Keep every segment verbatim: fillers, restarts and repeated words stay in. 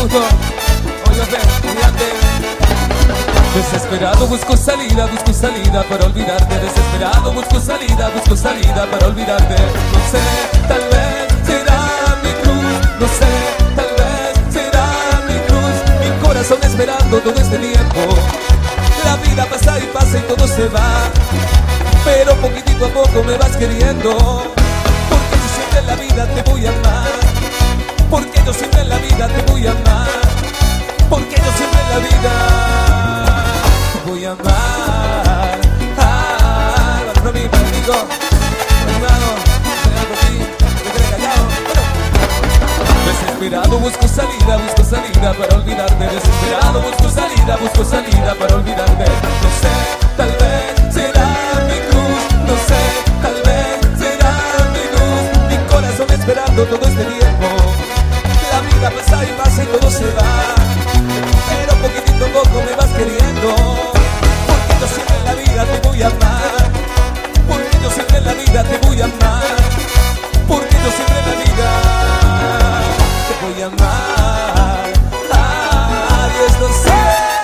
gusto. Oye, olvídate. Desesperado busco salida, busco salida para olvidarte. Desesperado busco salida, busco salida para olvidarte. No sé, tal vez será mi cruz. No sé, tal vez será mi cruz. Mi corazón esperando todo este tiempo. La vida pasa y pasa y todo se va, pero poquitito a poco me vas queriendo. Porque yo siempre en la vida te voy a amar. Porque yo siempre en la vida te voy a amar. Porque yo siempre en la vida te voy a amar. Ah, para mí, para mí, animado, por ti, te quedé callado. Desesperado busco salida, busco salida para olvidarte. Desesperado busco salida, busco salida para olvidarte. No sé, tal vez será mi cruz. No sé, tal vez será mi cruz. Mi corazón esperando todo este tiempo. La vida pasa y pasa y todo se va, pero poquitito a poco me vas queriendo. Porque yo siempre en la vida te voy a amar. Porque yo siempre en la vida te voy a amar. Porque yo siempre en la vida te voy a amar. Ah, Dios lo sé.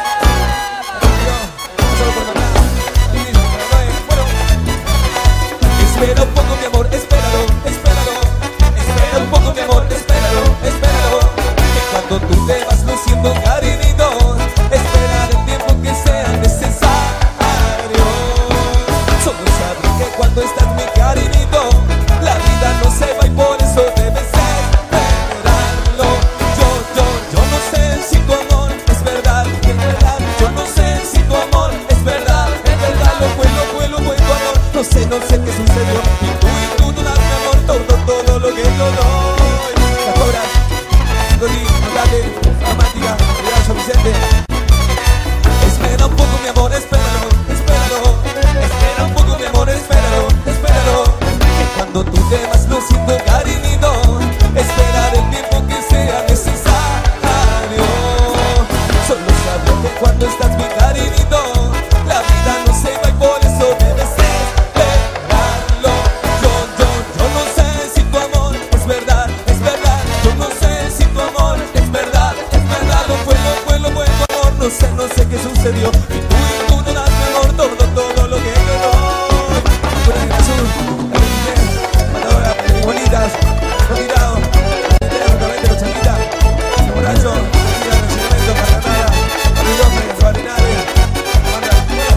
Espera un poco mi amor, espéralo, espéralo. Espera un poco mi amor, espéralo, espéralo. Que cuando tú te vas luciendo cariñito, esperar el tiempo que sea necesario. Solo sabré que cuando estás mi cariñito, la vida no se va y por eso debes esperarlo. Yo, yo, yo no sé si tu amor es verdad, es verdad. Yo no sé si tu amor es verdad, es verdad. Lo fue, lo fue, lo fue tu amor. No sé, no sé qué sucedió. Y tú, y tú, tú das mi amor, todo, todo lo que yo doy. Las cobras, Dori, Nogale, romántica, Real San Vicente. Espera un poco mi amor, espéralo, espéralo. Espera un poco mi amor, espéralo, espéralo. Que cuando tú te vas luciendo cariñito, esperar el tiempo que sea necesario. Solo sabré que cuando estás mi cariñito, la vida no se va y por eso debes esperarlo. Yo, yo, yo no sé si tu amor es verdad, es verdad. Yo no sé si tu amor es verdad, es verdad. Lo fue, lo fue, lo fue tu amor. No sé, no sé qué sucedió. Y tú, y tú no das mi amor, todo, todo lo que yo doy. Por el azul, la niñez, matadora, muy bonitas, retirado, nuevamente los chanquitas, los borrachos, mira el cemento, para nada, abridores, barinales, manda.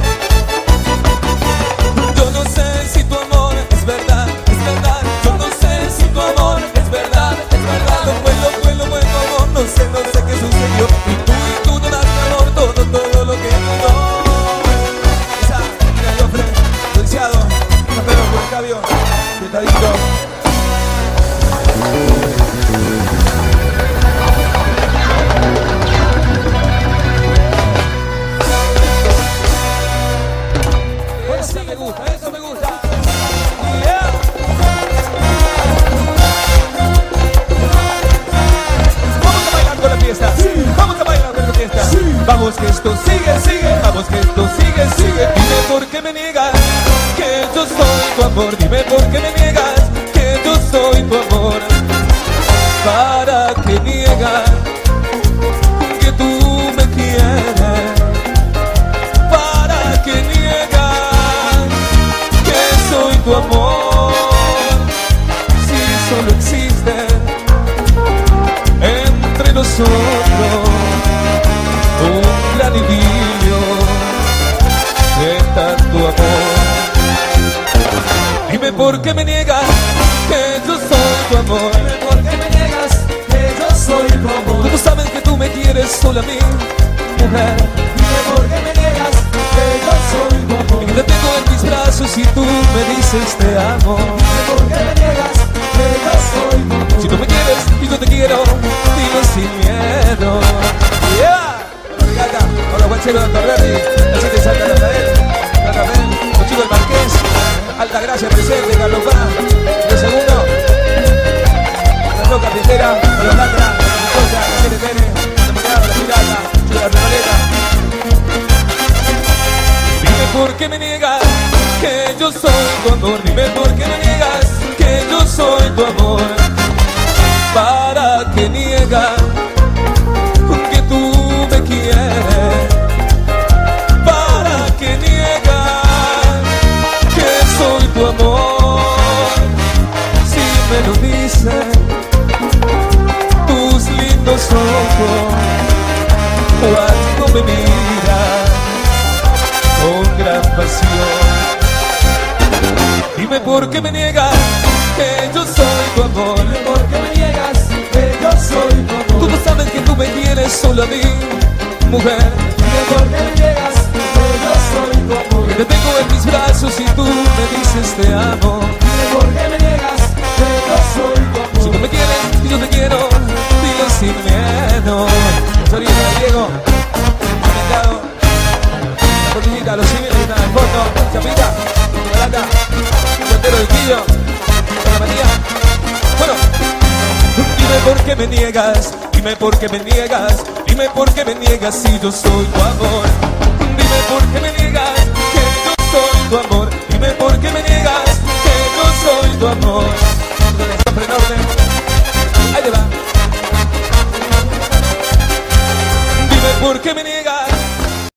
Yo no sé si tu amor es verdad, es verdad. Yo no sé si tu amor es verdad, es verdad. Lo fue, lo fue, lo fue tu amor. No sé, no sé qué sucedió. Y tú, y tú no das mi amor, todo, todo lo que yo doy. Esa, mira el ofre, dulceado, un perro por el cabio, pietadito. Esa me gusta, eso me gusta. Yeah. Vamos a bailar con la fiesta. Sí. Vamos a bailar con la fiesta. Sí. Vamos que esto sigue, sigue. Vamos que esto sigue, sigue. Dime por qué me niegas que yo soy tu amor. Dime por qué me niegas que yo soy tu amor. ¿Para qué niegas que tú me quieres? ¿Para qué niegas que soy tu amor? Si solo existe entre nosotros un gran idilio de tanto amor. Dime por qué me niegas que yo soy tu amor. Dime por qué me niegas que yo soy tu amor. Tú sabes que tú me quieres solo a mí, mujer. Dime por qué me niegas que yo soy tu amor. Y te tengo en mis brazos y tú me dices te amo. Dime por qué me niegas que yo soy tu amor. Si tú me quieres y yo te quiero, dilo sin miedo. Yeah. Gata, con los guacheros de Torretti, así te salta la pared, la Rafael, los chicos del Marqués, Alta Gracia presente, Carlos Paz, el segundo, la Roca Pintera, con los Latra, la Cosa, la C N P N, la Moneda, la Pirata, la Renoleta. Dime por qué me niegas que yo soy tu amor. Dime por qué me niegas que yo soy tu amor. ¿Para qué niegas me miras con gran pasión. Dime por qué me niegas que yo soy tu amor. Dime por qué me niegas que yo soy tu amor. Tú no sabes que tú me quieres solo a mí, mujer. Dime por qué me niegas que yo soy tu amor. Que te tengo en mis brazos y tú me dices te amo. Dime por qué me niegas que yo soy tu amor. Si tú me quieres y yo te quiero, dilo sin miedo. Sorina, Diego, invitado. La cortinita, los civiles están al fondo. Chapita, Galata, Montero del Quillo, con la María. Bueno, dime por qué me niegas, dime por qué me niegas, dime por qué me niegas si yo soy tu amor. Dime por qué me niegas que yo soy tu amor. Dime por qué me niegas que yo soy tu amor. Ahí te va. Dime por qué me niegas